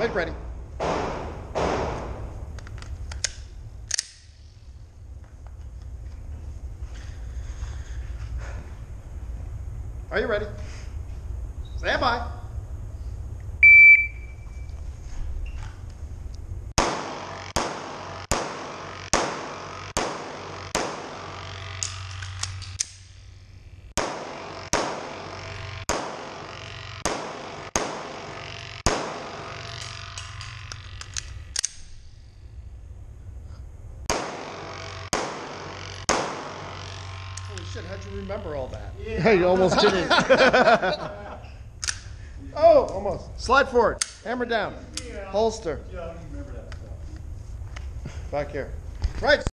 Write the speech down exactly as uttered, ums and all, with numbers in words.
Leg ready. Are you ready? Stand by. Holy shit, how'd you remember all that? Yeah, you almost didn't. Oh, almost. Slide forward. Hammer down. Holster. Yeah, I remember that stuff. Back here. Right.